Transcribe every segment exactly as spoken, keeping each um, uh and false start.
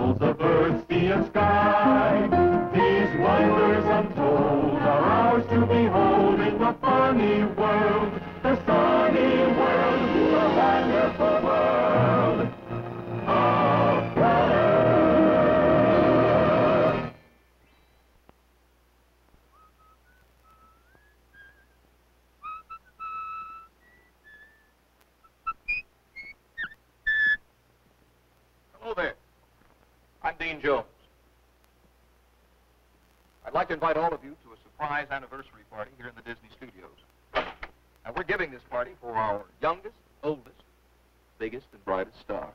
worlds of earth, sea, and sky. These wonders untold are ours to behold in the funny world, the sunny world, the wonderful world of color. Hello there. I'm Dean Jones. I'd like to invite all of you to a surprise anniversary party here in the Disney Studios. Now, we're giving this party for our youngest, oldest, biggest, and brightest star.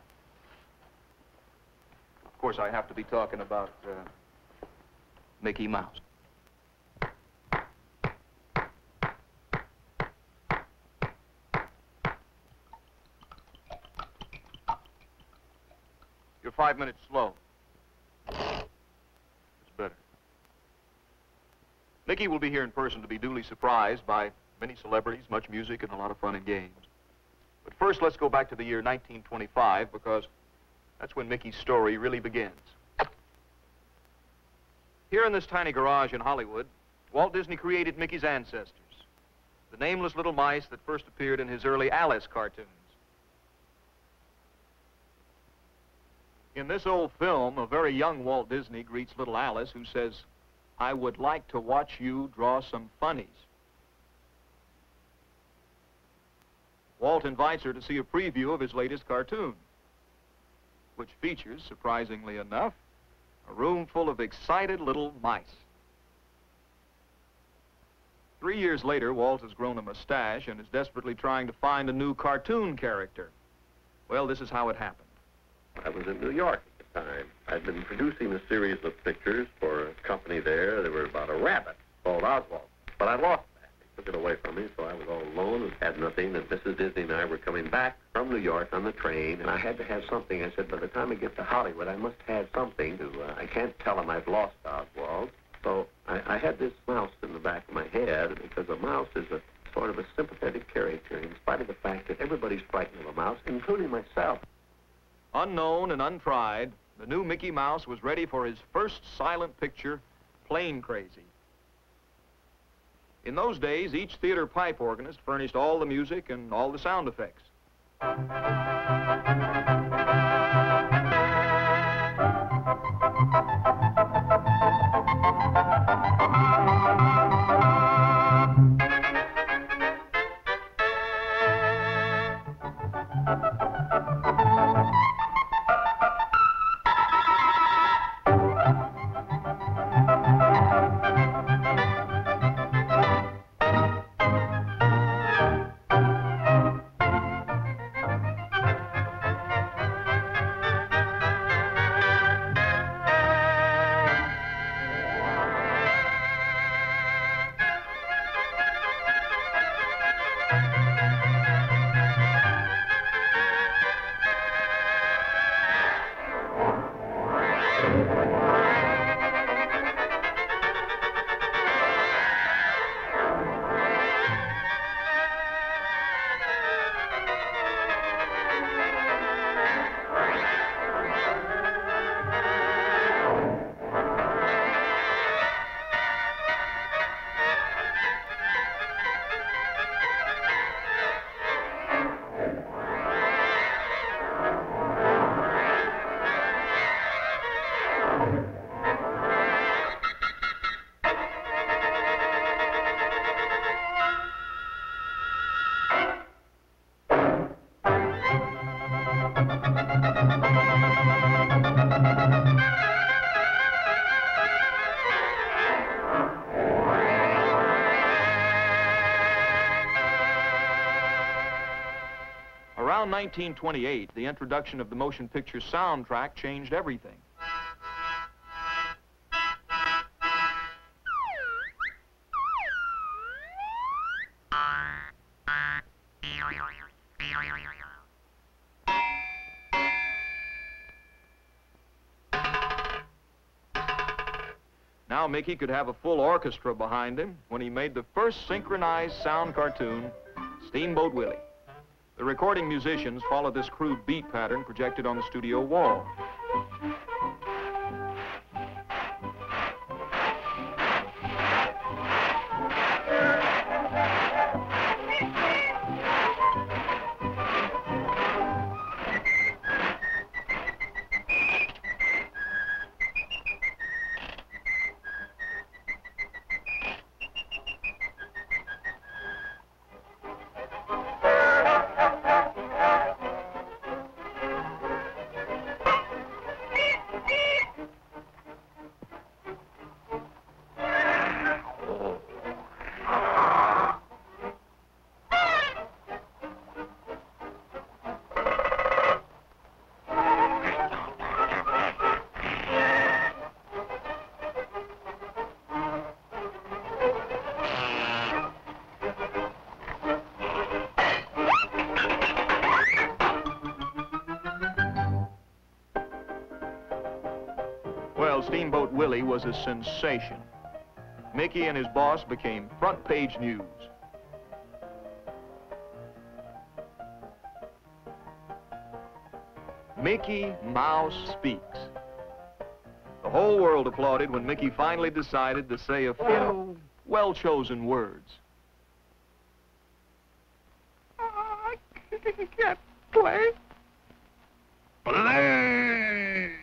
Of course, I have to be talking about uh, Mickey Mouse. You're five minutes slow. It's better. Mickey will be here in person to be duly surprised by many celebrities, much music, and a lot of fun and games. But first, let's go back to the year nineteen twenty-five, because that's when Mickey's story really begins. Here in this tiny garage in Hollywood, Walt Disney created Mickey's ancestors, the nameless little mice that first appeared in his early Alice cartoons. In this old film, a very young Walt Disney greets little Alice, who says, "I would like to watch you draw some funnies." Walt invites her to see a preview of his latest cartoon, which features, surprisingly enough, a room full of excited little mice. Three years later, Walt has grown a mustache and is desperately trying to find a new cartoon character. Well, this is how it happened. I was in New York at the time. I'd been producing a series of pictures for a company there. They were about a rabbit called Oswald. But I lost that. They took it away from me, so I was all alone and had nothing. And Missus Disney and I were coming back from New York on the train, and I had to have something. I said, by the time I get to Hollywood, I must have something to, uh, I can't tell them I've lost Oswald. So I, I had this mouse in the back of my head, because a mouse is a sort of a sympathetic character, in spite of the fact that everybody's frightened of a mouse, including myself. Unknown and untried, the new Mickey Mouse was ready for his first silent picture, Plane Crazy. In those days, each theater pipe organist furnished all the music and all the sound effects. Around nineteen twenty-eight, the introduction of the motion picture soundtrack changed everything. Now Mickey could have a full orchestra behind him when he made the first synchronized sound cartoon, Steamboat Willie. The recording musicians followed this crude beat pattern projected on the studio wall. Well, Steamboat Willie was a sensation. Mickey and his boss became front page news. Mickey Mouse speaks. The whole world applauded when Mickey finally decided to say a few well-chosen words. I can't play. Play!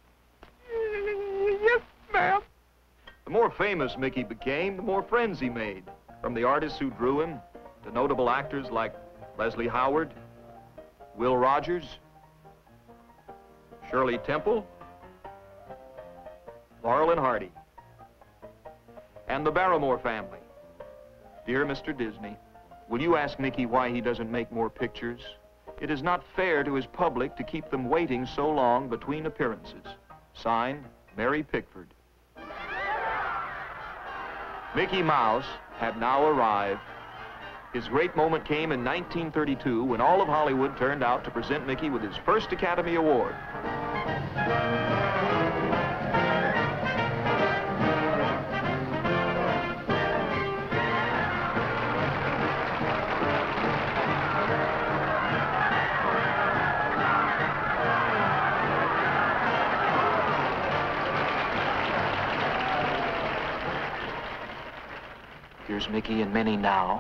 Yes, ma'am. The more famous Mickey became, the more friends he made. From the artists who drew him to notable actors like Leslie Howard, Will Rogers, Shirley Temple, Laurel and Hardy, and the Barrymore family. Dear Mister Disney, will you ask Mickey why he doesn't make more pictures? It is not fair to his public to keep them waiting so long between appearances. Signed, Mary Pickford. Mickey Mouse had now arrived. His great moment came in nineteen thirty-two when all of Hollywood turned out to present Mickey with his first Academy Award. Here's Mickey and Minnie now,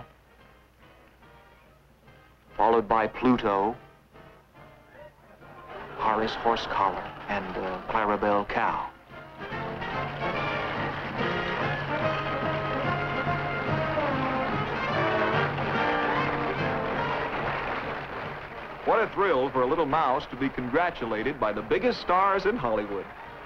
followed by Pluto, Horace Horsecollar, and uh, Clarabelle Cow. What a thrill for a little mouse to be congratulated by the biggest stars in Hollywood.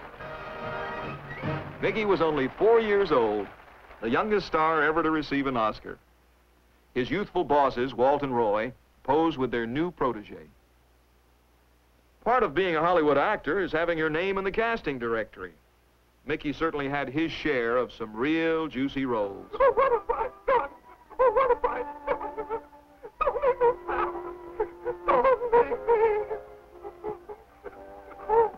Mickey was only four years old, the youngest star ever to receive an Oscar. His youthful bosses, Walt and Roy, posed with their new protege. Part of being a Hollywood actor is having your name in the casting directory. Mickey certainly had his share of some real juicy roles. Oh, what have I done? Oh, what have I done? Don't make me laugh. Don't make me. Oh.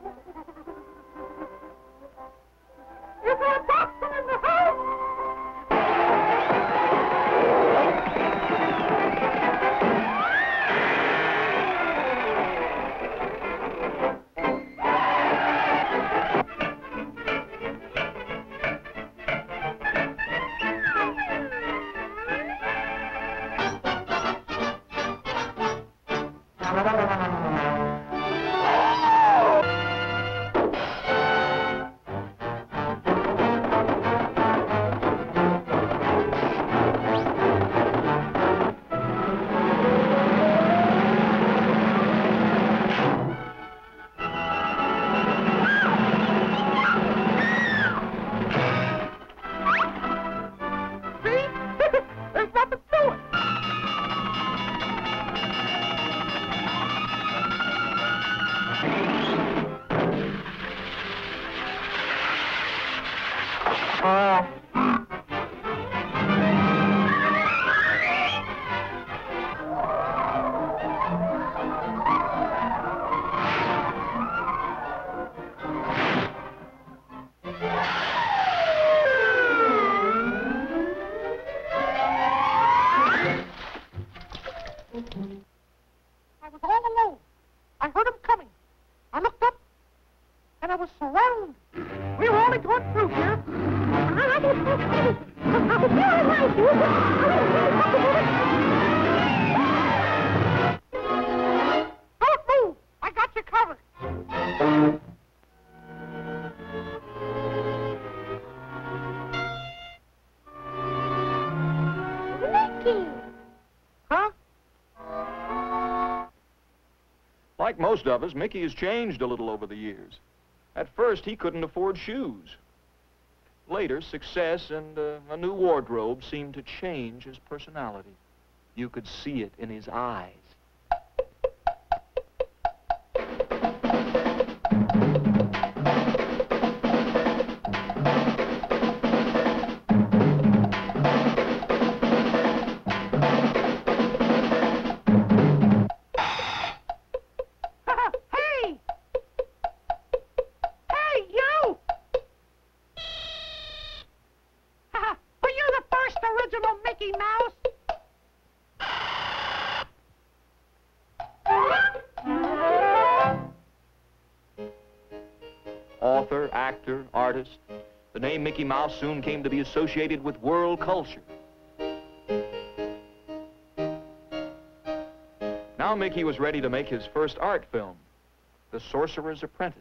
Is there a doctor in the house? I was all alone. I heard him coming. I looked up, and I was surrounded. We were only going through here. Don't move. I got you covered. Mickey! Huh? Like most of us, Mickey has changed a little over the years. At first, he couldn't afford shoes. Later, success and uh, a new wardrobe seemed to change his personality. You could see it in his eyes. Hey! Hey, you! miserable Mickey Mouse. Author, actor, artist, the name Mickey Mouse soon came to be associated with world culture. Now Mickey was ready to make his first art film, The Sorcerer's Apprentice.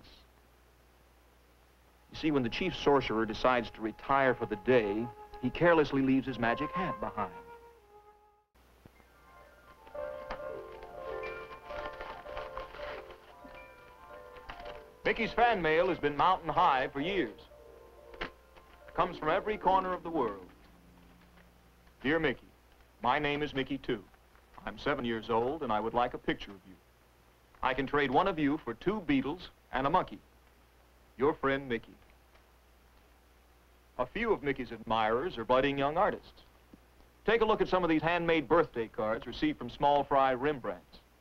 You see, when the chief sorcerer decides to retire for the day, he carelessly leaves his magic hat behind. Mickey's fan mail has been mountain high for years. Comes from every corner of the world. Dear Mickey, my name is Mickey too. I'm seven years old and I would like a picture of you. I can trade one of you for two beetles and a monkey. Your friend, Mickey. A few of Mickey's admirers are budding young artists. Take a look at some of these handmade birthday cards received from small fry Rembrandts.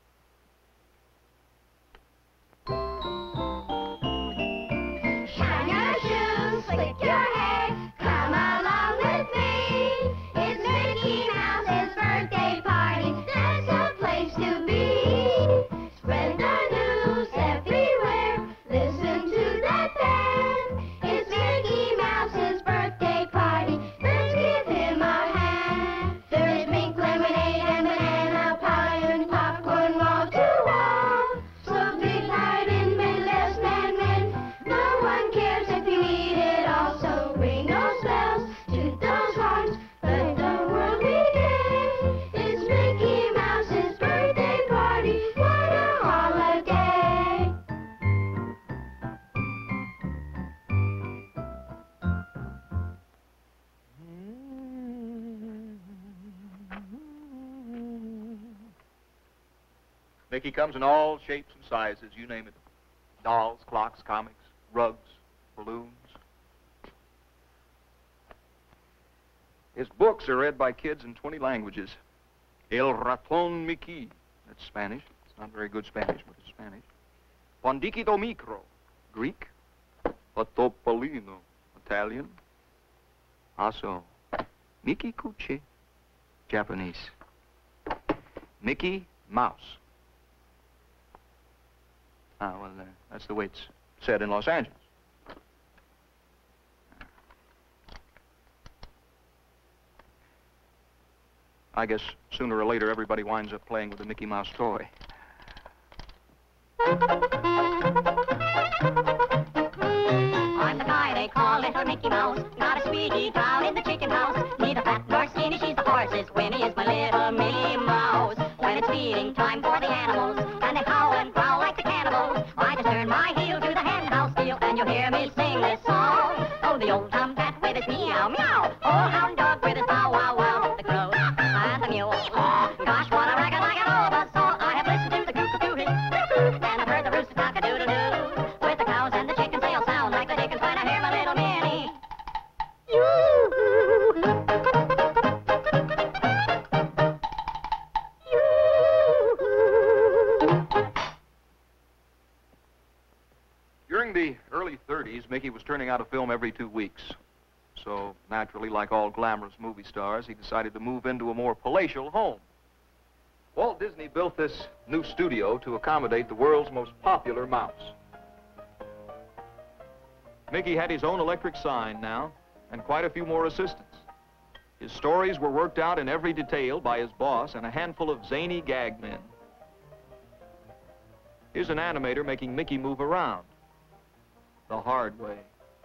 Shine your shoes, slick your hair, come along with me. It's Mickey Mouse's birthday party, that's the place to be. Spread the news everywhere, listen to that band. It's Mickey Mouse's birthday party, let's give him a hand. There's pink lemonade and banana pie and popcorn wall to wall. So big heart in Midwest man men, no one cares if you eat it all. So ring those bells, toot those horns, let the world begin. It's Mickey Mouse's birthday party, what a holiday. Mickey comes in all shapes and sizes, you name it. Dolls, clocks, comics, rugs, balloons. His books are read by kids in twenty languages. El Raton Mickey, that's Spanish. It's not very good Spanish, but it's Spanish. Pondikido Micro, Greek. Patopolino, Italian. Also, Mickey Cucci, Japanese. Mickey Mouse. Ah, well, uh, that's the way it's said in Los Angeles. I guess sooner or later everybody winds up playing with a Mickey Mouse toy. I'm the guy they call Little Mickey Mouse. Got a sweetie down in the chicken house. Neither fat nor skinny, she's the horse's Winnie is my little Minnie Mouse. When it's feeding time for the animals, and they howl and growl like the cannibals, I just turn my heel to the hen house deal, and you'll hear me sing this song. Oh, the old tomcat with his meow meow, old hound dog with his bow wow wow, the crow and the mule. Gosh, what a racket like an old buzzsaw. I have listened to the cuckoo his cuckoo, and I've heard the rooster cock a doodle doo. With the cows and the chickens, they all sound like the dickens when I hear my little Minnie. During the early thirties, Mickey was turning out a film every two weeks. So, naturally, like all glamorous movie stars, he decided to move into a more palatial home. Walt Disney built this new studio to accommodate the world's most popular mouse. Mickey had his own electric sign now, and quite a few more assistants. His stories were worked out in every detail by his boss and a handful of zany gag men. Here's an animator making Mickey move around. The hard way.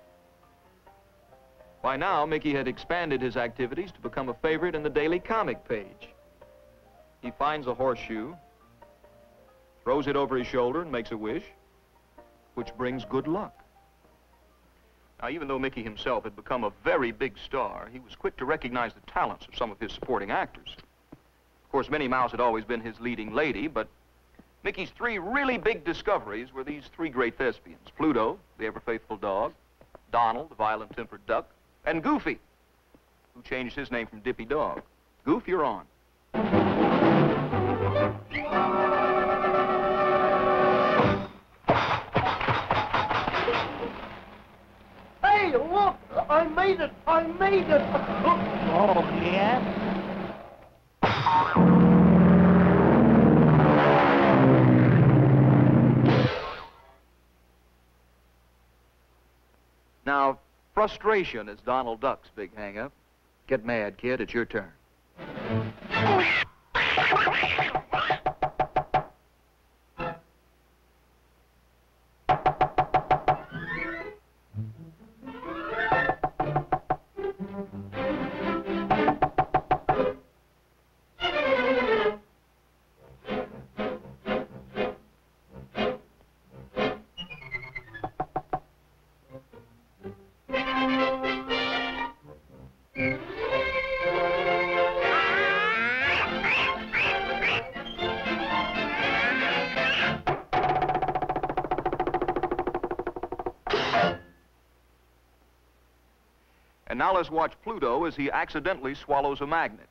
By now, Mickey had expanded his activities to become a favorite in the daily comic page. He finds a horseshoe, throws it over his shoulder and makes a wish, which brings good luck. Now, even though Mickey himself had become a very big star, he was quick to recognize the talents of some of his supporting actors. Of course, Minnie Mouse had always been his leading lady, but Mickey's three really big discoveries were these three great thespians: Pluto, the ever-faithful dog; Donald, the violent-tempered duck; and Goofy, who changed his name from Dippy Dog. Goof, you're on. Hey, look! I made it! I made it! Oh, yeah? Now, frustration is Donald Duck's big hang-up. Get mad, kid. It's your turn. And now let's watch Pluto as he accidentally swallows a magnet.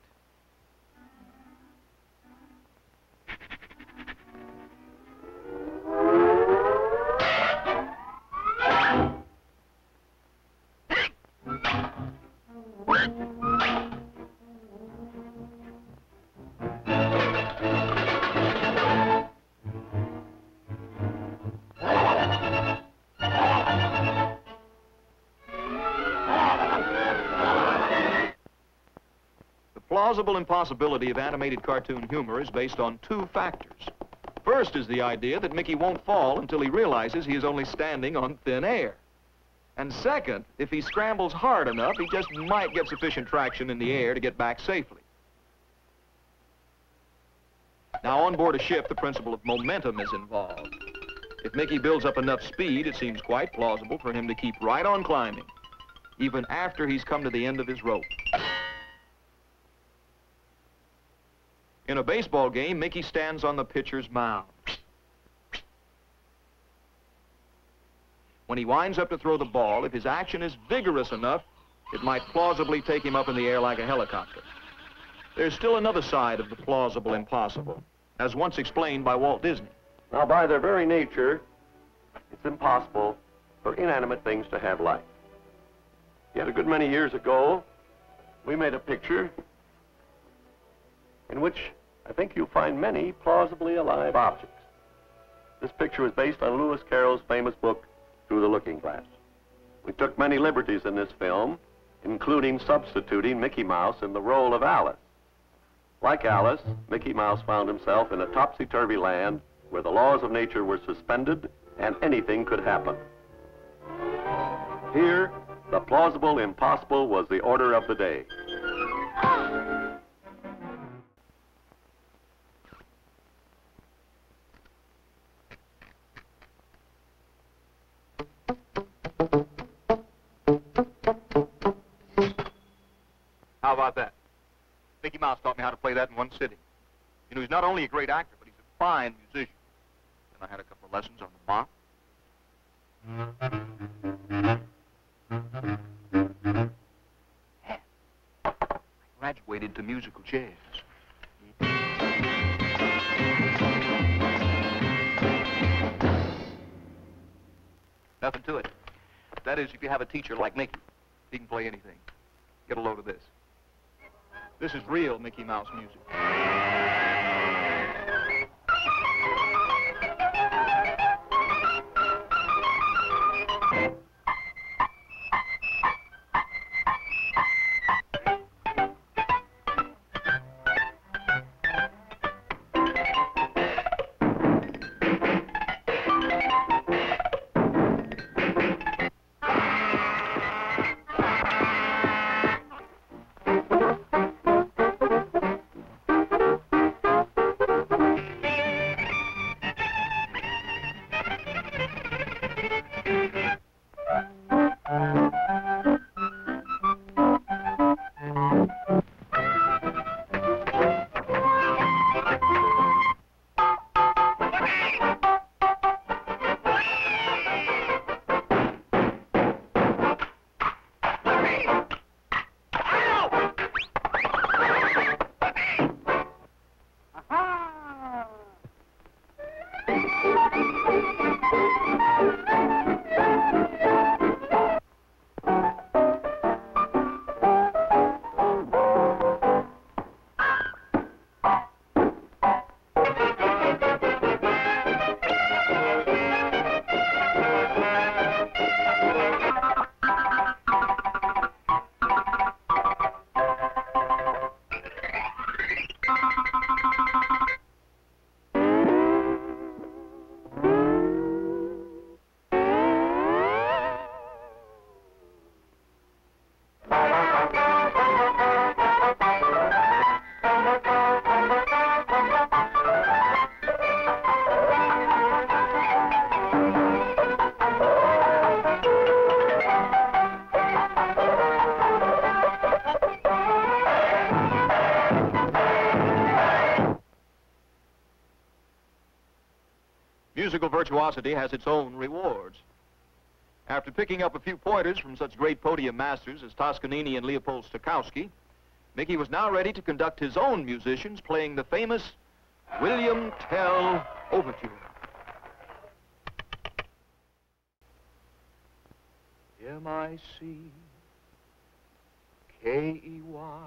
The plausible impossibility of animated cartoon humor is based on two factors. First is the idea that Mickey won't fall until he realizes he is only standing on thin air. And second, if he scrambles hard enough, he just might get sufficient traction in the air to get back safely. Now, on board a ship, the principle of momentum is involved. If Mickey builds up enough speed, it seems quite plausible for him to keep right on climbing, even after he's come to the end of his rope. In a baseball game, Mickey stands on the pitcher's mound. When he winds up to throw the ball, if his action is vigorous enough, it might plausibly take him up in the air like a helicopter. There's still another side of the plausible impossible, as once explained by Walt Disney. Now, by their very nature, it's impossible for inanimate things to have life. Yet a good many years ago, we made a picture in which I think you'll find many plausibly alive objects. This picture was based on Lewis Carroll's famous book, Through the Looking Glass. We took many liberties in this film, including substituting Mickey Mouse in the role of Alice. Like Alice, Mickey Mouse found himself in a topsy-turvy land where the laws of nature were suspended and anything could happen. Here, the plausible impossible was the order of the day. How about that? Mickey Mouse taught me how to play that in one sitting. You know, he's not only a great actor, but he's a fine musician. And I had a couple of lessons on the mop. Yeah. I graduated to musical chairs. Nothing to it. That is, if you have a teacher like Mickey, he can play anything. Get a load of this. This is real Mickey Mouse music. musical virtuosity has its own rewards. After picking up a few pointers from such great podium masters as Toscanini and Leopold Stokowski, Mickey was now ready to conduct his own musicians playing the famous William Tell Overture. M I C K E Y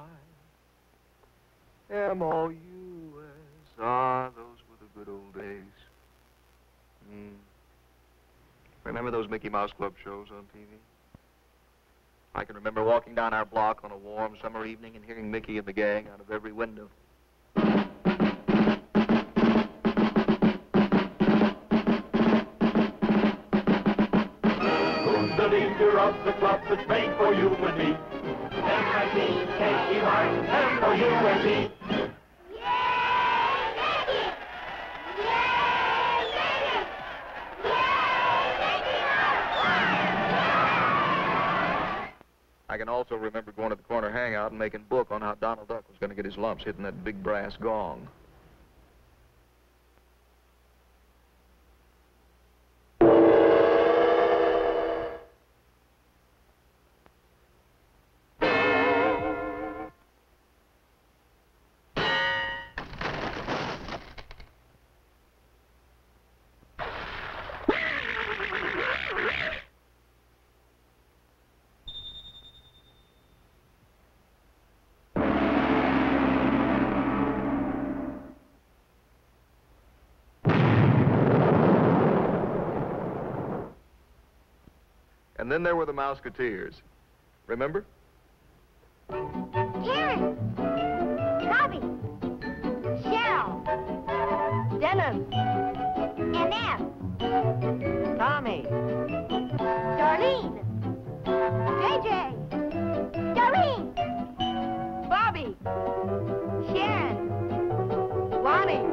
M O U S. Ah, those were the good old days. Mm. Remember those Mickey Mouse Club shows on T V? I can remember walking down our block on a warm summer evening and hearing Mickey and the gang out of every window. Who's the leader of the club that's made for you and me? M I C K E Y M O U S E. I can also remember going to the corner hangout and making book on how Donald Duck was going to get his lumps hitting that big brass gong. And then there were the Mouseketeers. Remember? Karen, Robbie, Cheryl, Dennis, Annette, Tommy, Darlene, J J, Doreen, Bobby, Sharon, Lonnie.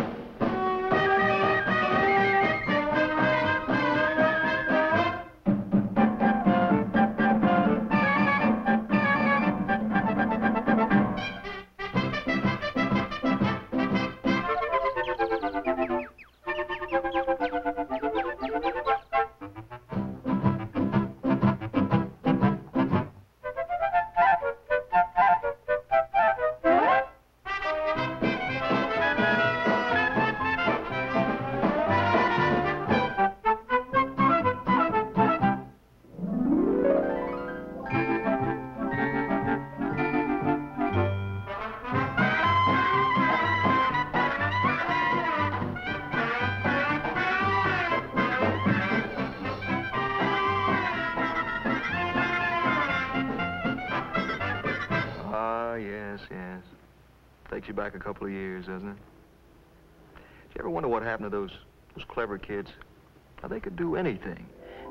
Takes you back a couple of years, doesn't it? Did you ever wonder what happened to those, those clever kids? How they could do anything.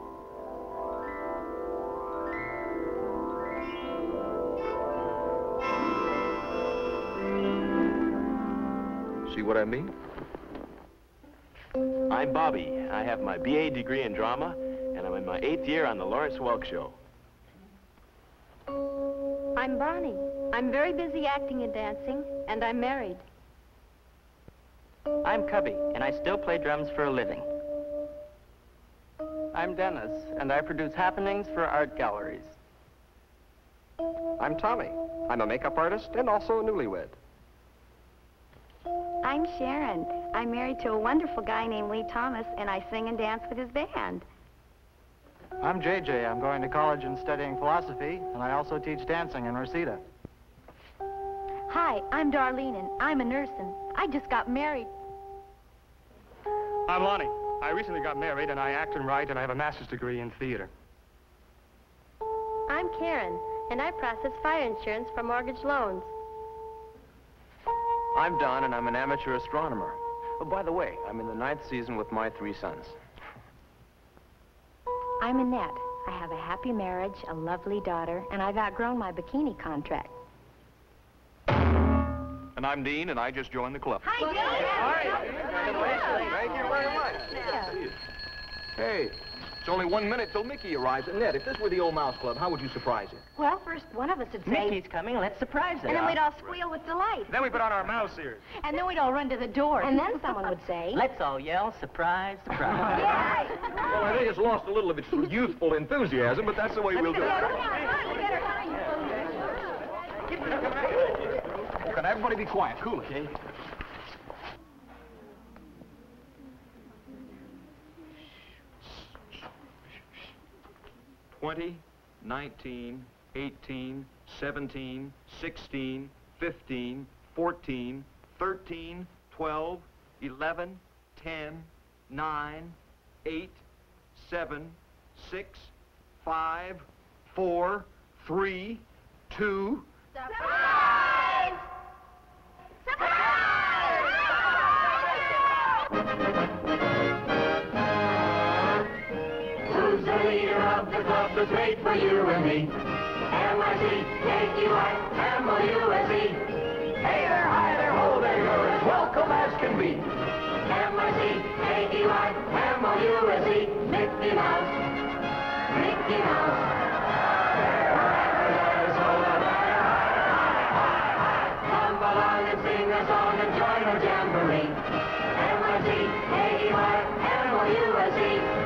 See what I mean? I'm Bobby. I have my B A degree in drama, and I'm in my eighth year on the Lawrence Welk Show. I'm Bonnie. I'm very busy acting and dancing, and I'm married. I'm Cubby, and I still play drums for a living. I'm Dennis, and I produce happenings for art galleries. I'm Tommy. I'm a makeup artist and also a newlywed. I'm Sharon. I'm married to a wonderful guy named Lee Thomas, and I sing and dance with his band. I'm J J. I'm going to college and studying philosophy, and I also teach dancing in Reseda. Hi, I'm Darlene, and I'm a nurse, and I just got married. I'm Lonnie. I recently got married, and I act and write, and I have a master's degree in theater. I'm Karen, and I process fire insurance for mortgage loans. I'm Don, and I'm an amateur astronomer. Oh, by the way, I'm in the ninth season with my three sons. I'm Annette. I have a happy marriage, a lovely daughter, and I've outgrown my bikini contract. And I'm Dean, and I just joined the club. Hi, Dean. Hi. Congratulations. Thank you very much. Yeah. Hey, It's only one minute till Mickey arrives. And Ned, if this were the old Mouse Club, how would you surprise him? Well, first one of us would say... Mickey's coming, let's surprise him. And then we'd all squeal with delight. Then we put on our mouse ears. And then we'd all run to the door. And then someone would say... Let's all yell, surprise, surprise. Yeah. Well, I think it's lost a little of its youthful enthusiasm, but that's the way we'll do it. Can everybody be quiet? Cool, okay? Twenty, nineteen, eighteen, seventeen, sixteen, fifteen, fourteen, thirteen, twelve, eleven, ten, nine, eight, seven, six, five, four, three, two. Surprise! Who's the leader of the club that's made for you and me? M I C K E Y M O U S E. Hey there, hi there, ho there, you're as welcome as can be. M I C K E Y M O U S E. Mickey Mouse, Mickey Mouse. Come along and sing a song and join our jamboree. M I C K E Y M O U S E.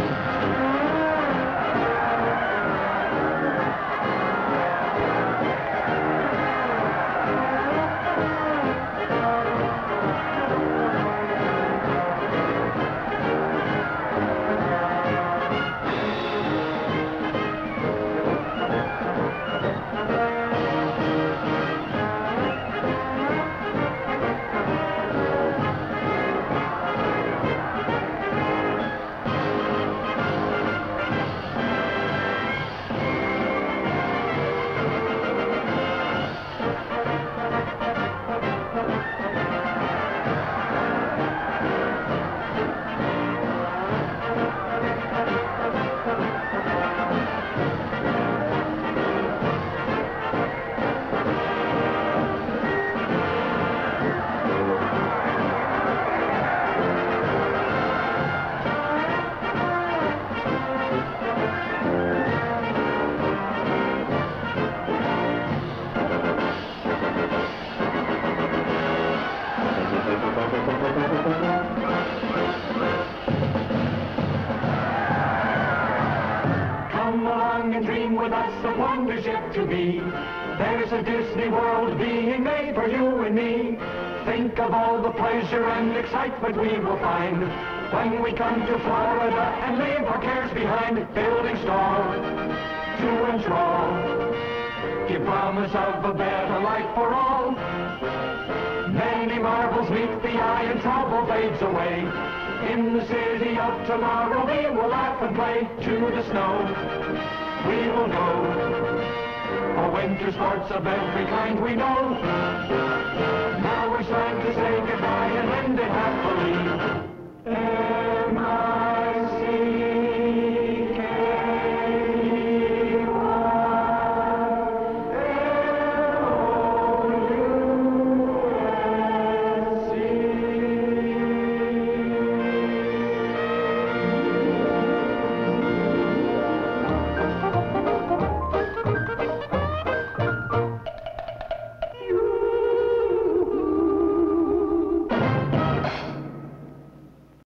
Come along and dream with us of wonder ship to be. There's a Disney world being made for you and me. Think of all the pleasure and excitement we will find when we come to Florida and leave our cares behind. Building store to enthrall, give promise of a better life for all. Many marvels meet the eye and trouble fades away. In the city of tomorrow we will laugh and play. To the snow we will go, for winter sports of every kind we know. Now it's time to say goodbye and end it happily.